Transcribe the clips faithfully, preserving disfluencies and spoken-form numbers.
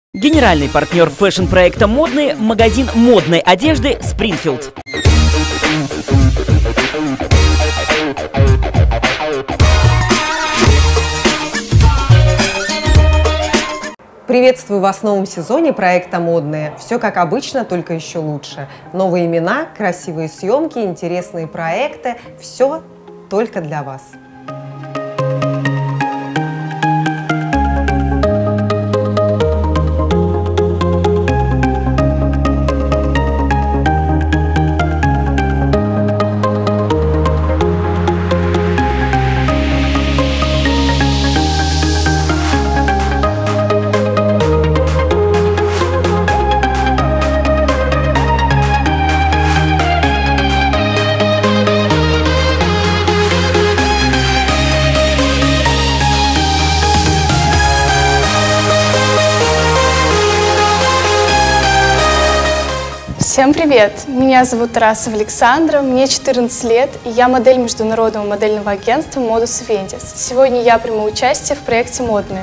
Генеральный партнер фэшн-проекта «Модные» – магазин модной одежды «Спрингфилд». Приветствую вас в новом сезоне проекта «Модные». Все как обычно, только еще лучше. Новые имена, красивые съемки, интересные проекты – все только для вас. Всем привет! Меня зовут Тарасова Александра, мне четырнадцать лет, и я модель международного модельного агентства Modus Vivendi. Сегодня я приму участие в проекте «Модные».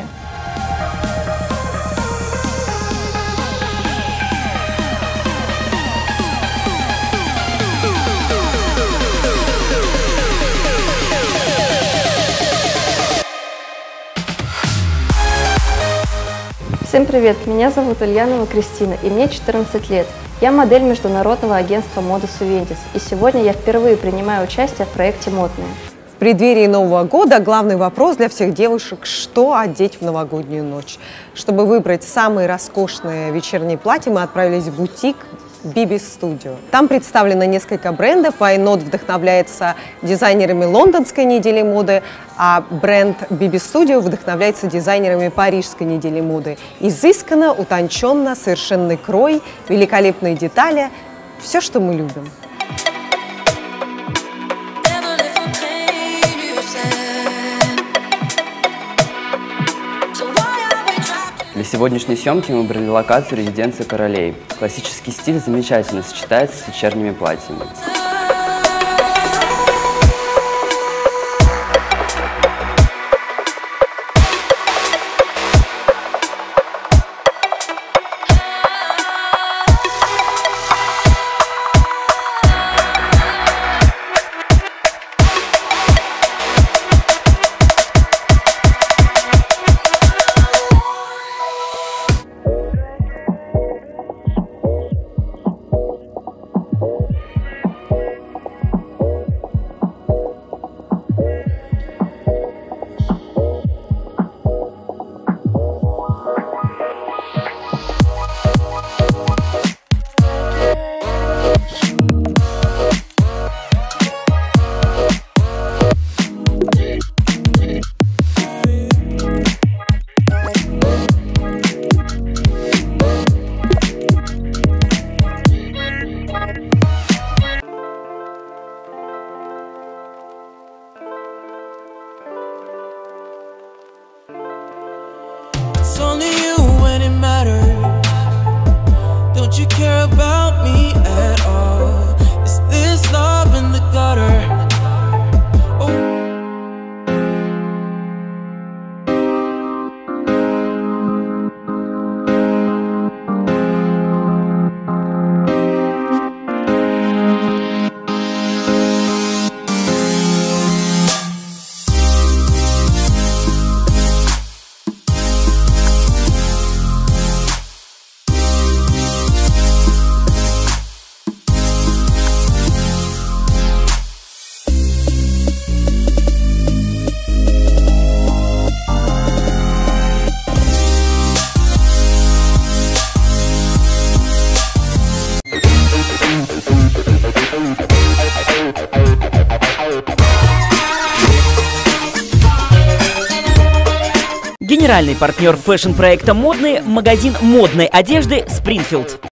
Всем привет! Меня зовут Ульянова Кристина, и мне четырнадцать лет. Я модель международного агентства Modus Vivendi, и сегодня я впервые принимаю участие в проекте «Модные». В преддверии Нового года главный вопрос для всех девушек – что одеть в новогоднюю ночь? Чтобы выбрать самые роскошные вечерние платья, мы отправились в бутик Bibi Studio. Там представлено несколько брендов. Why Not вдохновляется дизайнерами лондонской недели моды, а бренд Bibi Studio вдохновляется дизайнерами парижской недели моды. Изысканно, утонченно, совершенный крой, великолепные детали – все, что мы любим. Для сегодняшней съемки мы выбрали локацию резиденции королей. Классический стиль замечательно сочетается с вечерними платьями. It's only you when it matters. Don't you care about me at all? Is this love in the gutter? Oh. Генеральный партнер фэшн-проекта «Модные» – магазин модной одежды «Спрингфилд».